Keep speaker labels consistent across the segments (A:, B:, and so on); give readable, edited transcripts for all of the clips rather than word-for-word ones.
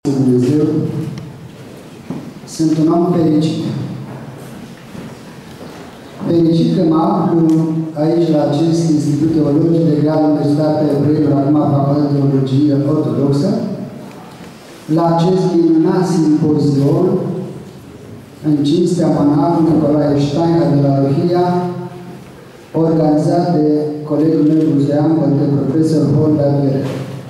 A: Dumnezeu, sunt un om fericit. Fericit că mă aflu aici la acest Institut Teologic de Grad Universitatea Evreilor, acum Facultatea de Teologie Ortodoxă, la acest minunat simpozion în cinstea monahului Nicolae Steinhardt de la Rohia, organizat de colegul meu muzean, de profesor Holda Gherer.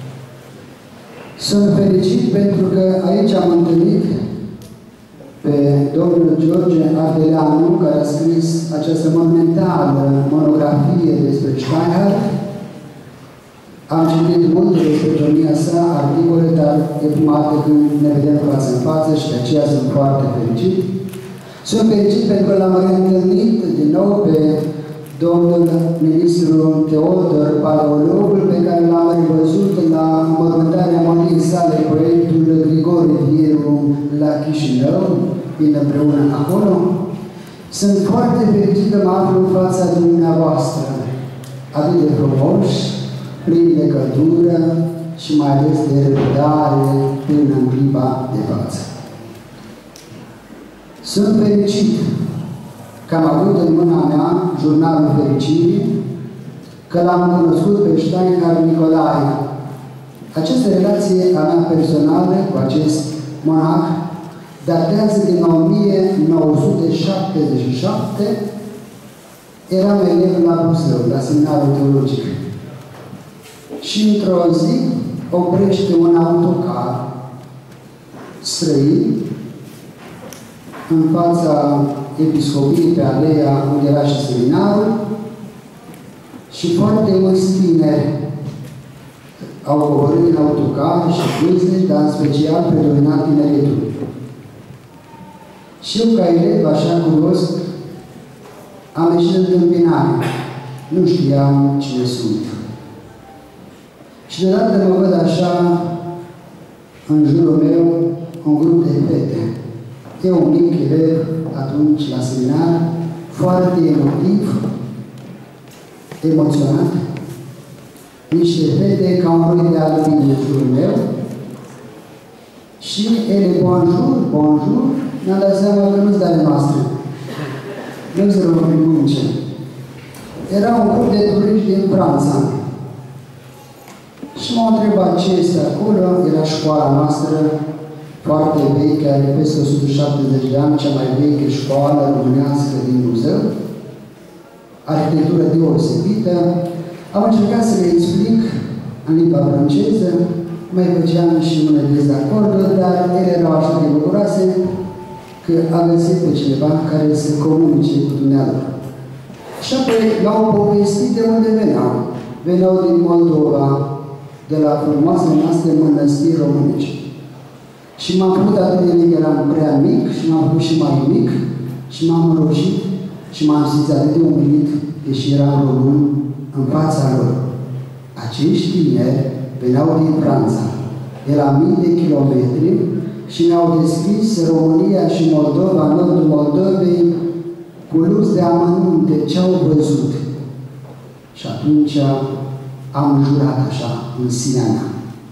A: Sunt fericit pentru că aici am întâlnit pe domnul George Ardeleanu, care a scris această monumentală monografie despre Steinhardt. Am citit multe despre domnia sa, articole, dar e prima dată când ne vedem față în față și de aceea sunt foarte fericit. Sunt fericit pentru că l-am reîntâlnit din nou pe domnul ministru Teodor, paleologul, pe care l-am revăzut la mormântarea moniei sale, proiectul Grigore Vieru la Chișinău, fiind împreună acolo. Sunt foarte fericit că mă aflu în fața dumneavoastră, atât de frumoși, plini de căldură și mai ales de răbdare până în clipa de față. Sunt fericit că am avut în mâna mea Jurnalul Fericirii, că l-am cunoscut pe Steinhardt Nicolae. Această relație a mea personală cu acest monah datează din 1977. Eram elev la Buzău, la seminarul teologic. Și într-o zi oprește un autocar străin în fața episcopiei, pe aleea unde era și seminarul, și foarte mulți tineri au coborât din autocar și vârstnici, dar în special predominat tineretul. Și eu, ca elev, așa curios, am ieșit în întâmpinare. Nu știam cine sunt. Și deodată mă văd așa, în jurul meu, un grup de fete. Eu, un mic elev, atunci, la seminar, foarte emotiv, emoționat, niște fete ca un roi de albine în jurul meu, și ele, bonjour, bonjour, ne-am dat seama că nu-ți dare noastră. Nu-ți rău prin munce. Era un grup de turiști din Franța. Și m-au întrebat ce este acolo. Era școala noastră, foarte veche, are peste 170 de ani, cea mai veche școală românească din Buzău. Arhitectură deosebită. Am încercat să le explic în limba franceză, mai făceam și unele dezacorduri, dar ele erau așa de bucuroase că a găsit pe cineva care să comunice cu dumneavoastră. Și apoi l-au povestit de unde veneau. Veneau din Moldova, de la frumoasele noastre mănăstiri românești. Și m-am făcut atât de mic, eram prea mic, și m-am făcut și mai mic, și m-am înroșit și m-am simțit atât de umilit, deși eram român, în fața lor. Acești tineri veneau din Franța, de la mii de kilometri, și mi-au descris România și Moldova, nordul Moldovei, cu lux de amănunte, ce au văzut. Și atunci am jurat așa, în sinea mea.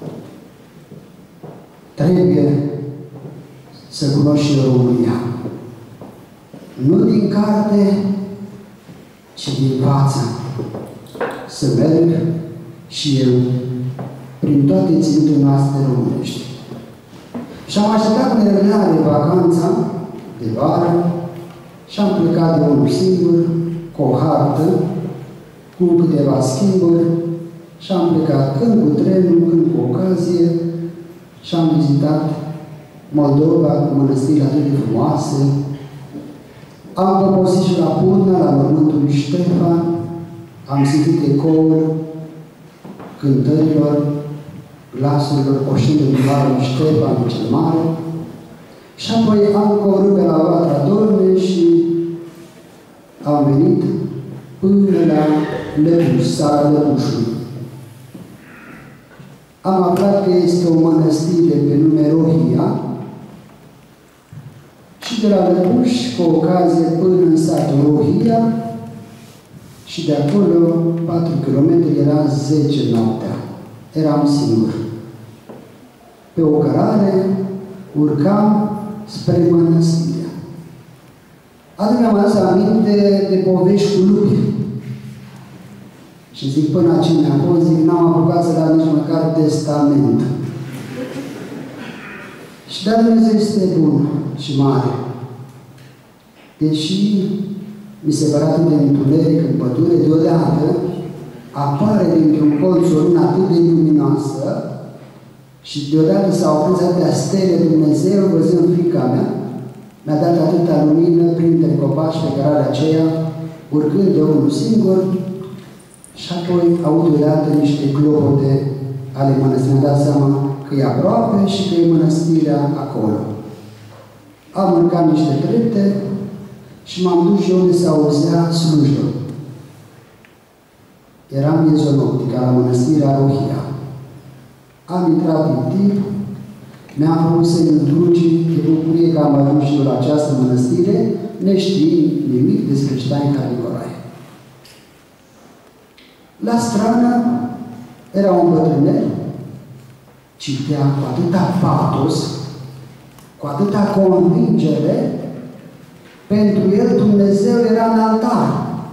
A: Trebuie să cunoști și România. Nu din carte, ci din față. Să merg și eu prin toate ținuturile noastre românești. Și am așteptat cu nerăbdare vacanța de vară și am plecat de unul singur, cu o hartă, cu câteva schimburi, și am plecat când cu trenul, când cu ocazie, și am vizitat Moldova cu mănăstiri atât de frumoase. Am poposit și la Purna, la mormântul lui Ștefan, am simțit ecoul cântărilor, glasurilor oșinului lui Ștefan cel Mare, și apoi am coborât pe la Vatra Dorne și am venit până la Lăpuș, sala Lăpușului. Am aflat că este o mănăstire pe nume Rohia și de la Lăpuș, cu ocazie, până în satul Rohia, și de acolo, 4 km, era 10 noaptea. Eram singur. Pe o cărare urcam spre mănăstire. Atunci mi-am adus aminte de povești cu lupi. Și zic, până aici mi-a fost, zic, n-am apucat să dau nici măcar testament. Și dar Dumnezeu este bun și mare. Deși mi se părea atât de întuneric în pădure, deodată apare dintr-un colț o lună atât de luminoasă și deodată s-au aprins atâtea stele. Dumnezeu, văzând frica mea, mi-a dat atâta lumină printre copaci pe cărarea aceea, urcând de unul singur, și apoi aud deodată niște clopote ale mănăstirii. Mi-am dat seama că e aproape și că e mănăstirea acolo. Am urcat niște trepte și m-am dus și unde se auzea slujbă. Era miezul nopții, la mănăstirea Rohia. Am intrat în timp, mi-am făcut semnul crucii de bucurie că am ajuns și eu la această mănăstire, neștiind nimic despre Steinhart Nicolae. La strană era un bătrânel, citea cu atâta patos, cu atâta convingere. Pentru el Dumnezeu era în altar.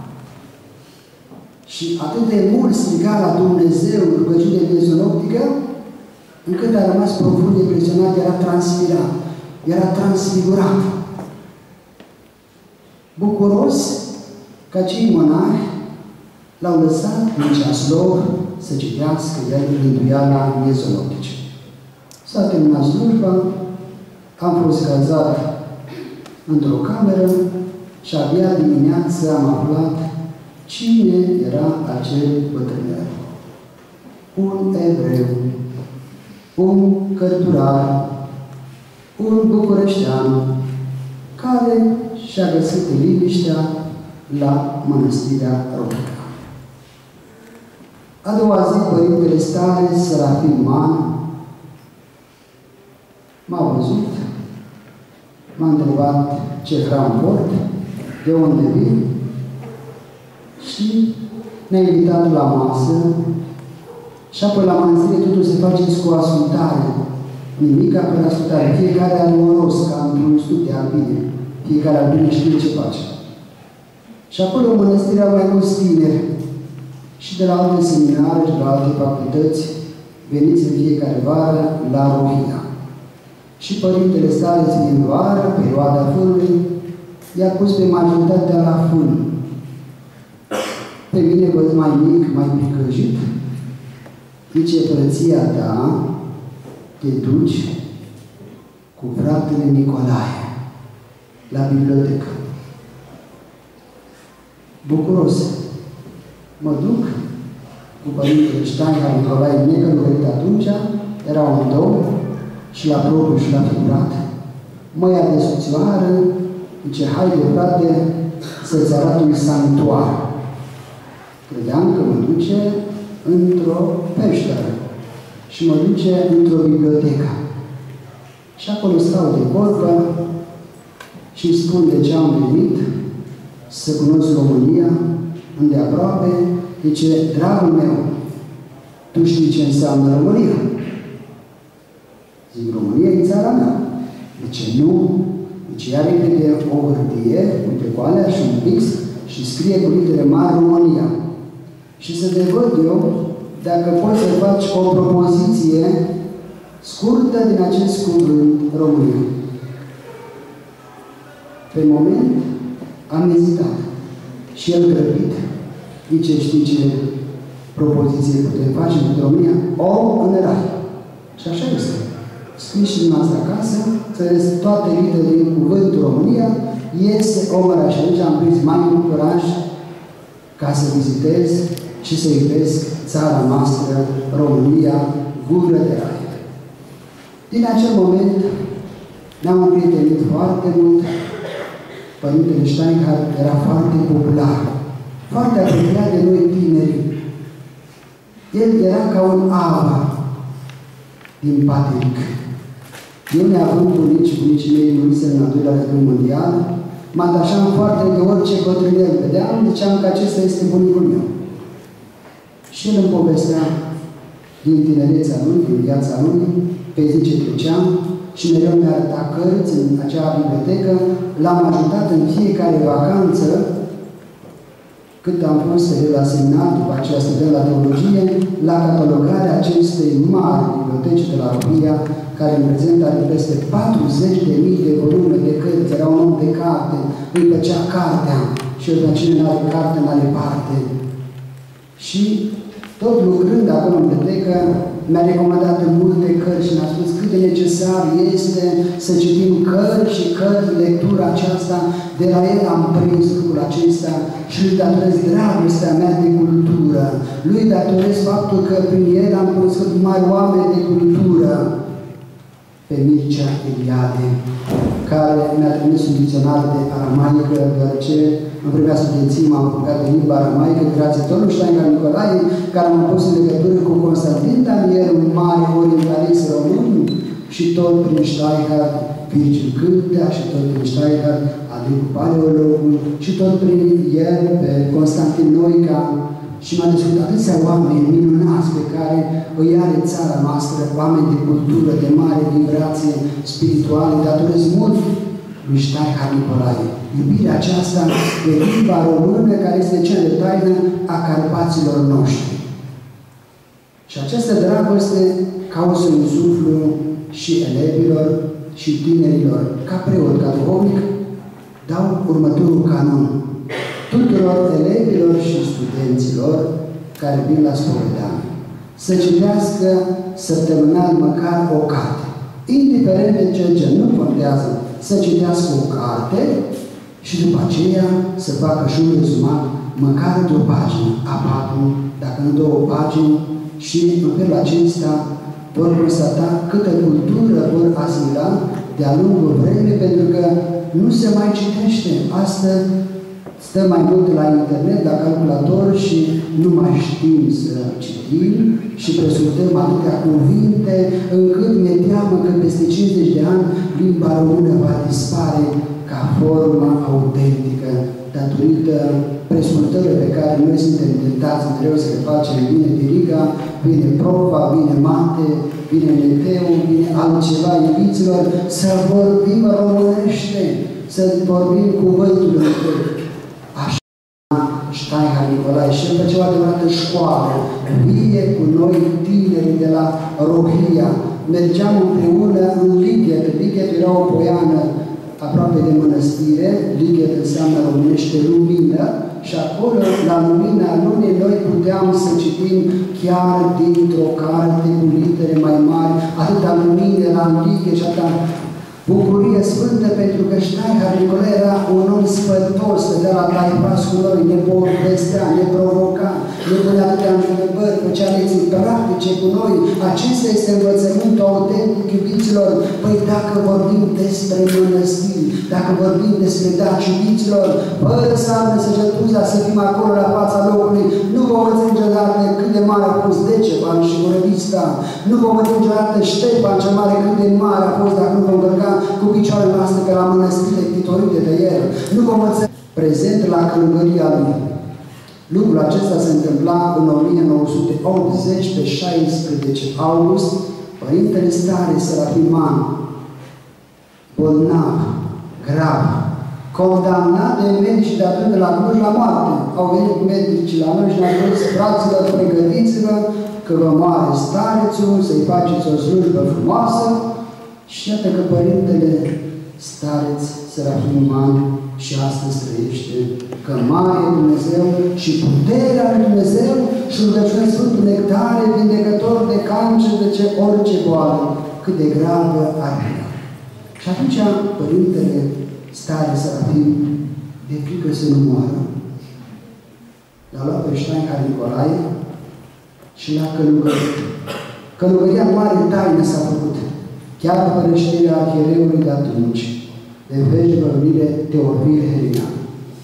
A: Și atât de mult striga la Dumnezeu rugăciune de mezonoptică, încât a rămas profund impresionat, era transpirat, era transfigurat. Bucuros că cei monahi l-au lăsat în ceas lor să citească el rânduiala mezonoptice. S-a terminat slujba, am fost cazat într-o cameră și abia dimineața am aflat cine era acel bătrânel. Un evreu, un cărturar, un bucureștean, care și-a găsit liniștea la mănăstirea Rohia. A doua zi, Părintele Stare, Serafim Man, m-a văzut, m-a întrebat ce vreau în port, de unde vin, și ne-a invitat la masă și apoi la mănăstire totul se face cu ascultare. Nimic apoi ascultare. Fiecare are un rost, ca într-un studiu de albine. Fiecare albine știe ce face. Și acolo în mănăstire au mai mulți tineri și de la alte seminare și de la alte facultăți veniți în fiecare vară la Rohia. Și Părintele Stare, fiind vară, perioada fânului, i-a pus pe majoritatea la fân. Pe mine văd mai mic, mai pricăjit. Zice, părăția ta, te duci cu fratele Nicolae la bibliotecă. Bucuros. Mă duc cu Părintele Steinhart Nicolae, necălugărit atunci, era un domn și la propriu și la figurat. Mă ia de soțioară, zice, haide, frate, să-ți arăt un sanctuar. Credeam că mă duce într-o peșteră și mă duce într-o bibliotecă. Și acolo stau de vorbă și îi spun de ce am venit, să cunosc România, îndeaproape. Zice, dragul meu, tu știi ce înseamnă România? Zic, România e țara mea. Zice, nu. Zice, ia repede o hârtie, un pecoalea și un pix și scrie cu litere mari România. Și să te văd eu dacă poți să faci o propoziție scurtă din acest cuvânt România. Pe moment am ezitat. Și el grăbit. Zice, știi ce propoziție putem face pentru România? O în rai. Și așa este. Scris și din asta acasă, să vedeți toate litere din cuvântul România, iese om în rai. Și atunci am prins mai mult curaj ca să vizitez și să iubesc țara noastră, România, gură de rai. Din acel moment ne-am împrietenit foarte mult. Părintele Steinhart era foarte popular, foarte apropiat de noi tineri. El era ca un ava din Patric. Eu, neavând bunicii mei murise în al doilea război mondial, mă atașam foarte de orice bătrânel vedeam, ziceam că acesta este bunicul meu. Și el îmi povestea din tinerețea lui, din viața lui, pe zi ce treceam, și mereu mi-a arătat cărți în acea bibliotecă. L-am ajutat în fiecare vacanță, cât am fost la seminar, după aceea student la teologie, la catalogarea acestei mari biblioteci de la România, care în prezent are peste 40.000 de volume de cărți, era un om de carte, îi plăcea cartea și eu, dar cine n-are carte, n-are parte. Și tot lucrând acolo în bibliotecă, mi-a recomandat multe cărți și mi-a spus cât de necesar este să citim cărți și cărți, lectura aceasta. De la el am prins lucrul acesta și lui datorez dragostea mea de cultură. Lui datorez faptul că prin el am cunoscut mari oameni de cultură. Pe Mircea Eliade, care mi-a trimis un dicționar de aramaică, deoarece în vremea studenției m-am apucat de limba aramaică, grație domnului Steingar Nicolae, care m-a pus în legătură cu Constantin Daniel, un mare orientalist român, și tot prin Steingar Virgil Cârtea, și tot prin Steingar Adricu Paleologul, și tot prin el, pe Constantin Noica, și m-a descris atâția oameni minunați pe care îi are țara noastră, oameni de cultură, de mare vibrație spirituală, datorez mult lui Steingar Nicolae. Iubirea aceasta de limba română, care este cea de taină a Carpaților noștri. Și această dragoste caut să insuflu și elevilor și tinerilor. Ca preot, ca duhovnic, dau următorul canon tuturor elevilor și studenților care vin la spovedanie. Să citească săptămânal măcar o carte. Indiferent de ce gen, nu contează, să citească o carte și după aceea să facă și un rezumat, măcar de o pagină, A4, dacă nu 2 pagini, și în felul acesta vor constata câtă cultură vor asimila de-a lungul vremii, pentru că nu se mai citește. Astăzi stăm mai mult la internet, la calculator și nu mai știm să citim și presuptăm atâtea cuvinte, încât mi-e teamă că peste 50 de ani limba română va dispare ca formă autentică, datorită presuptării pe care noi suntem tentați mereu să le facem. Vine Diriga, vine Profa, vine Mate, vine Neteu, vine altceva, iubiților, să vorbim românește, să vorbim cuvântul întâi. Steingar Nicolae și el făcea o adevărată școală, vie cu noi tinerii de la Rohia. Mergeam împreună în Lighet. Lighet era o poiană aproape de mănăstire. Lighet înseamnă românește lumină și acolo, la lumina lunii, noi puteam să citim chiar dintr-o carte cu litere mai mari, atâta lumină la Lighet și atâta bucurie sfântă, pentru că Steingar Nicolae era un om sfătos, stătea la taipas cu noi, ne povestea, ne provoca, ne punea atâtea întrebări, făcea lecții practice cu noi. Acesta este învățământul autentic, iubiților. Păi dacă vorbim despre mănăstiri, dacă vorbim despre daci, iubiților, fără să am săgetuza să fim acolo la fața locului, nu vom înțelege niciodată cât de mare a fost Deceban și Vorăvista, nu vom înțelege niciodată Ștefan cel Mare cât de mare a fost dacă nu vom călca cu picioarele noastre pe la mănăstire titorite de el. Nu vom înțelege prezent la călugăria lui. Lucrul acesta se întâmpla în 1980, pe 16 august, Părintele Stare Serafiman, bolnav, grav, condamnat de medici de atunci de la Cluj la moarte. Au venit medicii la noi și ne-au spus, fraților, pregătiți-vă că vă moare starețul, să-i faceți o slujbă frumoasă. Și iată că Părintele Stareț Serafiman și astăzi trăiește, că mare e Dumnezeu și puterea lui Dumnezeu și rugăciunea Sfântul Nectare, vindecător de cancer, de ce orice boală, cât de gravă ar fi. Și atunci Părintele Stare Serafim, de frică să nu moară, l-a luat pe Steingar Nicolae și l-a călugărit. Călugăria mare taină s-a făcut, chiar după răștirea arhiereului de atunci, de veci vorbire Teofil Herian.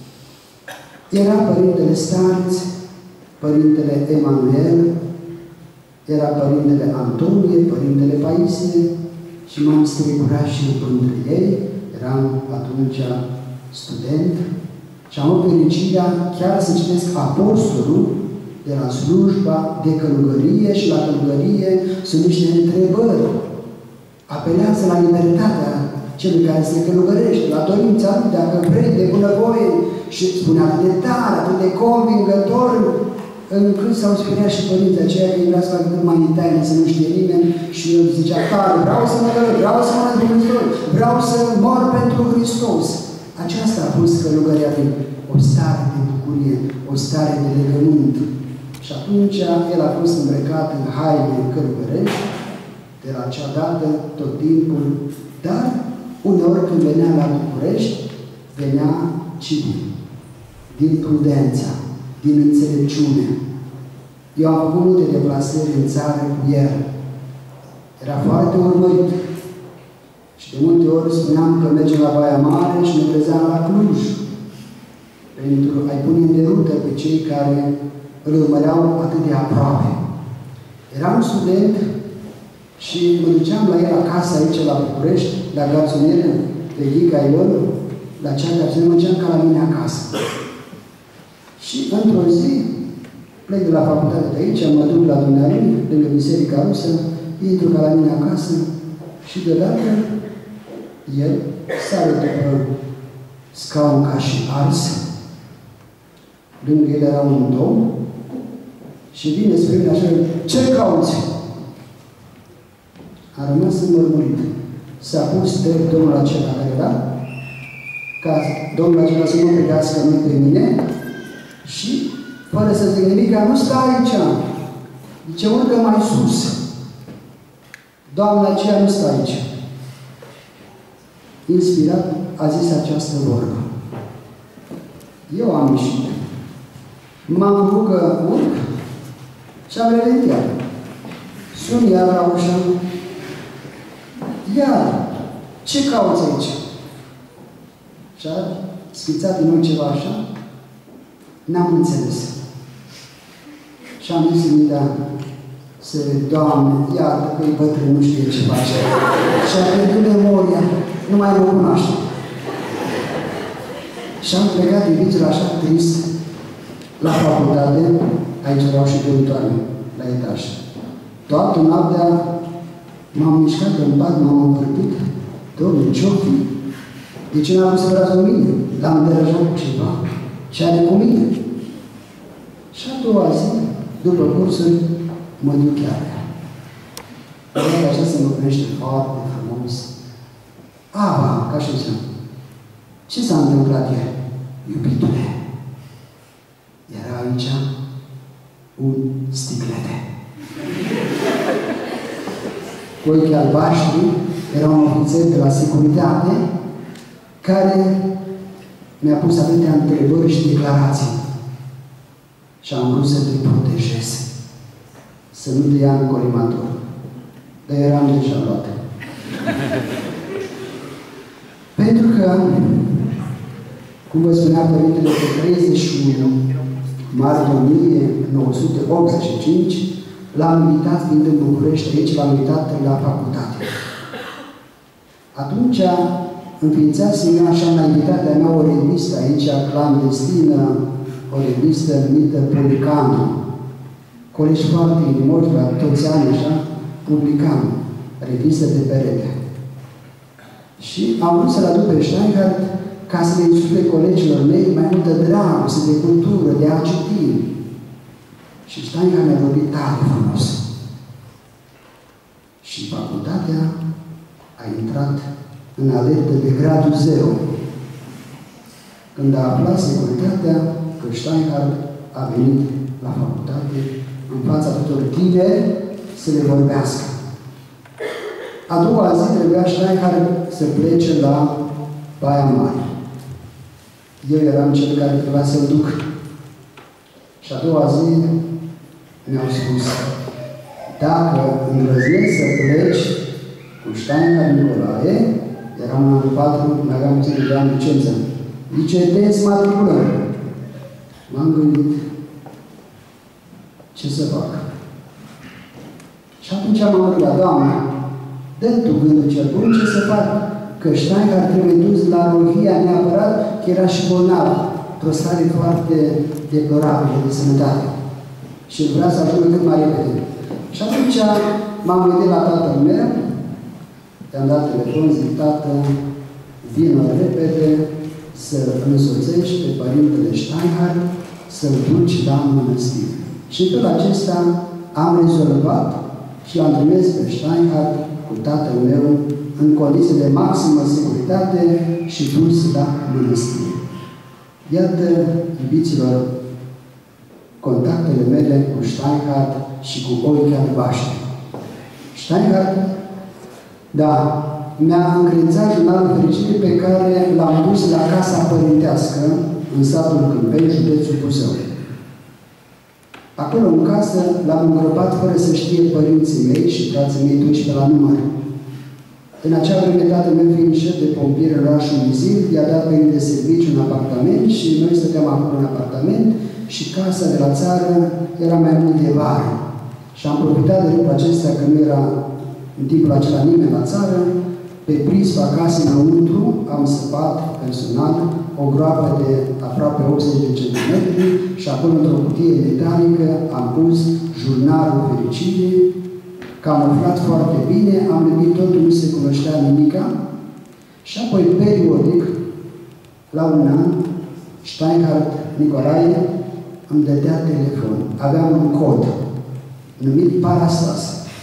A: Era Părintele Stareț, Părintele Emanuel, era Părintele Antonie, Părintele Paisie și m-am strecurat și eu între ei. Eram atunci student și am avut fericirea chiar să citesc Apostolul de la slujba de călugărie și la călugărie sunt niște întrebări. apelează la libertatea celui care se călugărește, la dorința lui, dacă vrei, de bunăvoie, și spune atât de tare, atât de convingător, încât s-au speriat și părinții aceia că vrea să facă cât mai în taină, să nu știe nimeni, și el zicea, tare, vreau să mă călăg, vreau să mă Dumnezeu, vreau să mor pentru Hristos. Aceasta a fost călugăria lui, o stare de bucurie, o stare de legământ. Și atunci el a fost îmbrăcat în haine călugărești, de la acea dată, tot timpul, dar uneori când venea la București, venea civil, din prudența, din înțelepciune. Eu am făcut multe deplasări în țară cu el. Era foarte urmărit. Și de multe ori spuneam că mergem la Baia Mare și ne trezeam la Cluj, pentru a-i pune în derută pe cei care îl urmăreau atât de aproape. Eram student și mă duceam la el acasă, aici la București, la garsonieră, pe Ghica Ion, la cea garsonieră, mergeam ca la mine acasă. Și într-o zi, plec de la facultate de aici, mă duc la dumneavoastră, lângă Biserica Rusă, intru ca la mine acasă și deodată el sare după scaun ca și ars, lângă el era un domn și vine spre mine așa, ce cauți? A rămas înmărmurit. S-a pus drept domnul acela care era, ca domnul acela să nu privească mult pe mine și, fără să zic nimic, nu stai aici. Zice, urcă mai sus. Doamna aceea nu stă aici. Inspirat, a zis această vorbă. Eu am ieșit. M-am făcut că urc și am revenit iar. Sun iar la ușă. Iar, ce cauți aici? Și a schițat din nou ceva așa. N-am înțeles. Și am zis în mintea să Doamne, iartă că-i bătrân, nu știe ce face. Și a pierdut memoria, nu mai mă cunoaște. Și am plecat din vițul așa trist la facultate, aici erau și doritoare, la etaj. Toată noaptea m-am mișcat în pat, m-am învârtit. Dom'le, ce-o fi? De ce n-am pus brațul cu mine? L-am deranjat cu ceva? Ce are cu mine? Și a doua zi, după cursuri, mă duc chiar. Așa se mă primește foarte frumos. Ava, ca și ziceam. Ce s-a întâmplat ieri? Iubitule, era aici un sticlete. Cu ochii albaștri, era un ofițer de la securitate care mi-a pus atâtea întrebări și declarații. Și am vrut să te protejez. Să nu te ia în colimator. Dar eram deja luat. Pentru că, cum vă spunea Părintele, pe 31 martie 1985, l-am invitat, fiind în București, aici l-am invitat la facultate. Atunci înființasem așa la invitatea mea o revistă aici, clandestină, o revistă numită Policanu. Colegi foarte inimoși, la toți ani așa, publicam revistă de perete. Și am vrut să-l aduc pe Steinhardt ca să le insufle colegilor mei mai multă dragoste, de cultură, de a citi. Și Steinhardt mi-a vorbit tare frumos. Și facultatea a intrat în alertă de gradul 0. Când a aflat securitatea că Steinhardt a venit la facultate în fața tuturor tineri să le vorbească. A doua zi trebuia Steinhardt să plece la Baia Mare. Eu eram cel care trebuia să-l duc. Și a doua zi mi-au spus, dacă îndrăznesc să pleci cu Steinhardt Nicolae, eram în anul 4, mai aveam 10 de ani licență. Zice, te matriculăm. M-am gândit, ce să fac? Și atunci m-am rugat, Doamne, dă tu gândul cel bun, ce să fac? Că Steinhardt trebuie dus la Rohia neapărat, că era și bolnav, într-o stare foarte deplorabilă de sănătate. Și vrea să ajungă cât mai repede. Și atunci m-am gândit la tatăl meu I-am dat telefon, zic, tată, vină repede să însoțești pe Părintele Steinhardt să-l duci la mănăstire. Și în felul acesta am rezolvat și l-am trimis pe Steinhardt cu tatăl meu în condiții de maximă securitate și dus la mănăstire. Iată, iubiților, contactele mele cu Steinhardt și cu ochii albaștri. Steinhardt, da, mi-a încredințat jurnalul fericirii pe care l-am dus la casa părintească în satul Câmpeni, județul Buzău. Acolo în casă l-am îngropat fără să știe părinții mei și frații mei 12 la număr. În acea vreme, tatăl meu fiind șef de pompier în orașul Mizil, i-a dat pe de serviciu un apartament și noi stăteam acolo în apartament și casa de la țară era mai mult de vară. Și am profitat de lucrul acesta că nu era în timpul acela nimeni la țară. Pe prispa casei înăuntru am săpat personal o groapă de aproape 80 de centimetri și acolo într-o cutie metalică am pus jurnalul fericirii, camuflat foarte bine, am lăbit totul, nu se cunoștea nimica și apoi periodic, la un an, Steinhardt Nicolae îmi dădea telefon. Aveam un cod numit Parastas.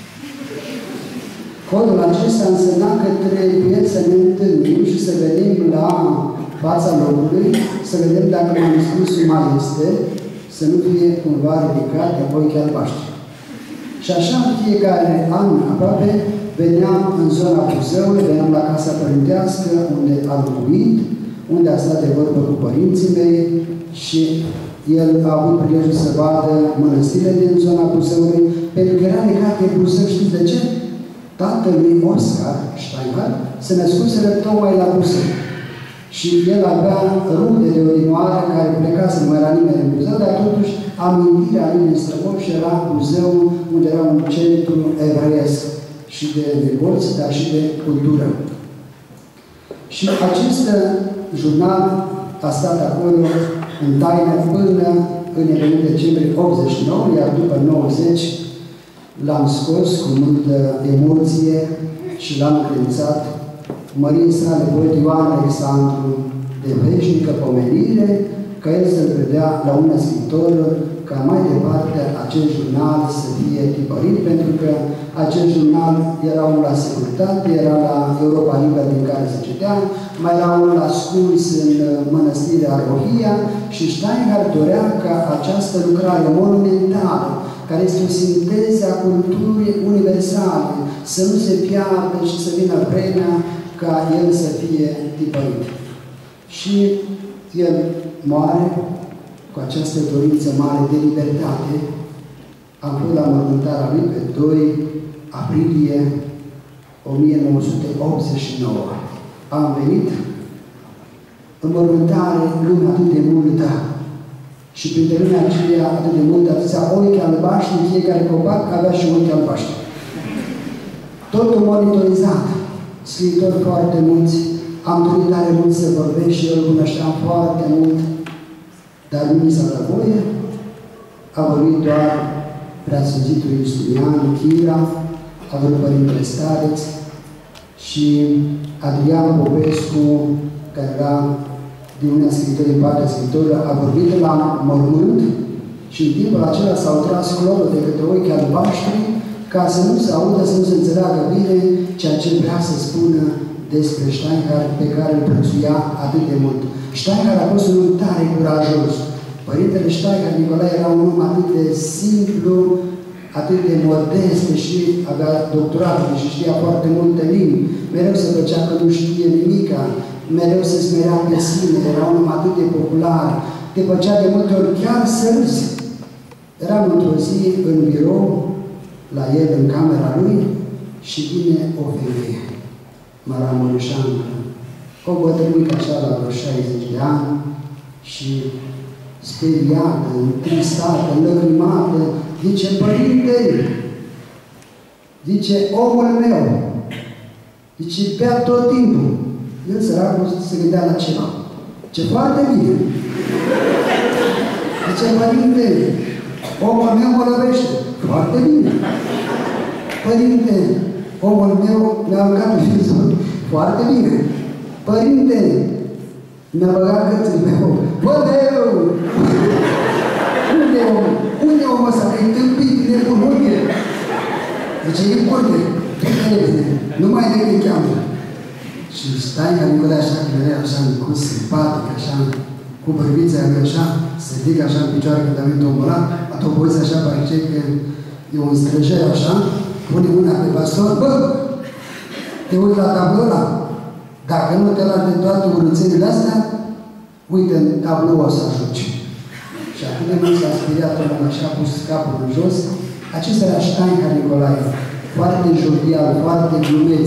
A: Codul acesta însemna că trebuie să ne întâlnim și să vedem la fața locului, să vedem dacă manuscrisul mai este, să nu fie cumva ridicat de ochi albaștri. Și așa, în fiecare an aproape, veneam în zona Buzăului, veneam la casa părintească, unde a locuit, unde a stat de vorbă cu părinții mei și el a avut prilejul să vadă mănăstirile din zona Buzăului, pentru că era legat de Buzău. Știți de ce? Tatălui Oscar Steinhardt se născuseră tocmai la Buzău. Și el avea rude de odinoară care plecase, nu mai era nimeni în Buzău, dar totuși amintirea lui din Strămoș era Buzău, unde era un centru evreiesc și de negoți, dar și de cultură. Și acest jurnal a stat acolo în taină până în 1 decembrie 89, iar după 90 l-am scos cu multă emoție și l-am credințat mării sale poet Ioan Alexandru de veșnică pomenire, ca el să-l predea la un scriitor, ca mai departe acest jurnal să fie tipărit, pentru că acest jurnal era unul la Securitate, era la Europa Liberă din care se citea, mai era unul ascuns în Mănăstirea Rohia și Steinhardt dorea ca această lucrare monumentală, care este o sinteză a culturii universale, să nu se piardă și să vină vremea ca el să fie tipărit. Și el moare cu această dorință mare de libertate. Am fost la mormântarea lui pe 2 aprilie 1989. Am venit în mormântare lumea atât de multă și printre lumea aceea atât de multă, atâția ochi albaștri, în fiecare copac avea și ochi albaștri. Totul monitorizat, scriitori foarte mulți, am dorit tare mult să vorbesc și eu îl cunoșteam foarte mult, dar nu mi s-a dat voie. A vorbit doar preasfințitul Justinian, Chira, a vorbit Părintele Stareț și Adrian Popescu, care era din unea scriitorii, din partea scriitorilor, a vorbit la mormânt și în timpul acela s-au tras clopă de către ochi albaștri ca să nu se audă, să nu se înțeleagă bine ceea ce vrea să spună despre Steinhardt, pe care îl prețuia atât de mult. Steinhardt a fost un om tare curajos. Părintele Steinhardt Nicolae era un om atât de simplu, atât de modest, și avea doctoratul și știa foarte multe limbi. Mereu se făcea că nu știe nimica, mereu se smerea pe sine, era un om atât de popular, te făcea de multe ori chiar să râzi. Eram într-o zi în birou, la el, în camera lui, și vine o femeie, maramureșancă, o bătrânică așa la vreo 60 de ani și speriată, întristată, înlăcrimată, zice: Părinte, zice, omul meu, zice, bea tot timpul. El, săracul, se gândea la ceva. Ce foarte bine. Zice: Părinte, omul meu mă lovește. Foarte bine. Părinte, omul meu mi-a aruncat în vizor. Foarte bine. Părinte, mi-a băgat cărțile meu. Bădeu! Unde e omul? Unde e omul ăsta? E tâmpit, nebun, unde e? Zice, e curte. Nu mai de când cheamă. Și stai ca Nicolae așa, că era așa, cu simpatic, așa, cu bărbița lui așa, se ridică așa în picioare când a venit omul ăla, atunci poți așa, pare că e un străjer așa, pune mâna pe pastor, bă, te uiți la tablou ăla. Dacă nu te lași de toate urâțenile astea, uite, în tablou o să ajungi. Și atât de mult s-a speriat omul așa, a pus capul în jos. Acesta era Steinhart Nicolae, foarte jovial, foarte glumeț,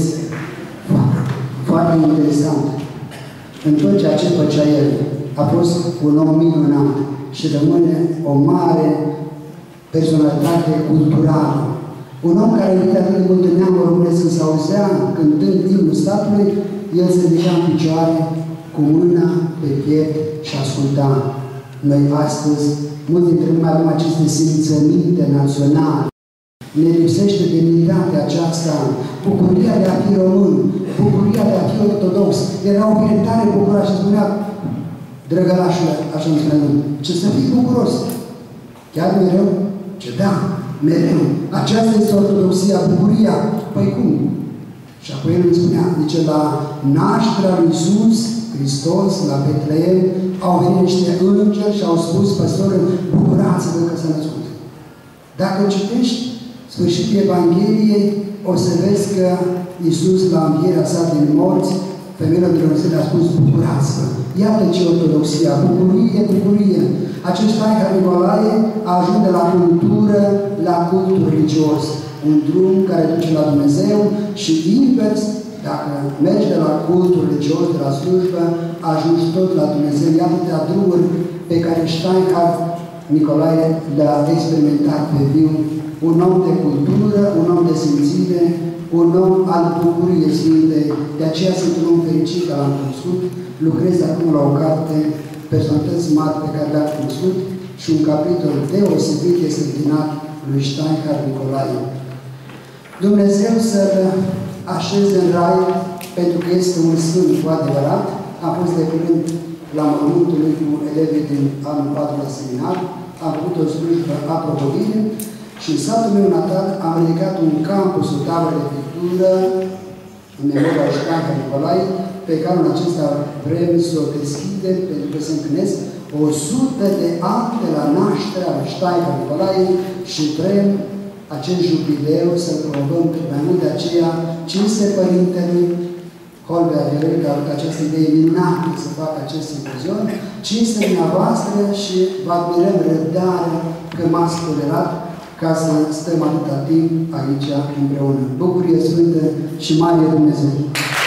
A: foarte interesant. În tot ceea ce făcea el, a fost un om minunat și rămâne o mare personalitate culturală. Un om care a iubit atât de mult în neamul românesc, când s-auzea cântând imnul statului, el se ridicea în picioare cu mâna pe piept și asculta. Noi astăzi, mulți dintre noi avem aceste simțăminte naționale. Ne lipsește demnitatea aceasta, bucuria de a fi român, bucuria de a fi ortodox. Era o fire tare bucuroasă și spunea, drăgălașule, așa îmi spunea, ce să fii bucuros. Chiar mereu? Ce da, mereu. Aceasta este ortodoxia, bucuria. Păi cum? Și apoi el îmi spunea, zice, la nașterea lui Iisus Hristos, la Betleem, au venit niște îngeri și au spus, păstorul, bucurați-vă că s-a născut. Dacă citești sfârșitul Evangheliei, o să vezi că Iisus, la învierea sa din morți, femeile de Dumnezeu a spus, bucurați-vă. Iată ce ortodoxia, bucurie, bucurie. Acest Steinhart Nicolae a ajuns de la cultură la cult religios. Un drum care duce la Dumnezeu și invers, dacă mergi de la cultul religios, de la slujbă, ajungi tot la Dumnezeu. Iată drumuri pe care Steinhart Nicolae le-a experimentat pe viu. Un om de cultură, un om de simțire, un om al bucuriei sfinte. De aceea sunt un om fericit că l-am cunoscut. Lucrez acum la o carte, personalități mari pe care le-am cunoscut și un capitol deosebit este destinat lui Steinhart Nicolae. Dumnezeu să-l așeze în rai, pentru că este un sfânt cu adevărat. Am fost de curând la mormântul lui cu elevii din anul 4 la seminar, am făcut o slujbă apropovire și în satul meu natal am ridicat un campus, o tabără de pictură în memoria lui Steinhart Nicolae, pe care în acesta vrem să o deschidem, pentru că se împlinesc 100 de ani de la nașterea lui Steinhart Nicolae și vrem acest jubileu să-l promovăm cât mai mult. De aceea, cinste Părintelui Holberg, care a avut această idee minunată să facă acest simpozion, cinste dumneavoastră și vă admirăm răbdarea că m-ați tolerat ca să stăm atâta timp aici împreună. Bucurie Sfântă și Mare Dumnezeu!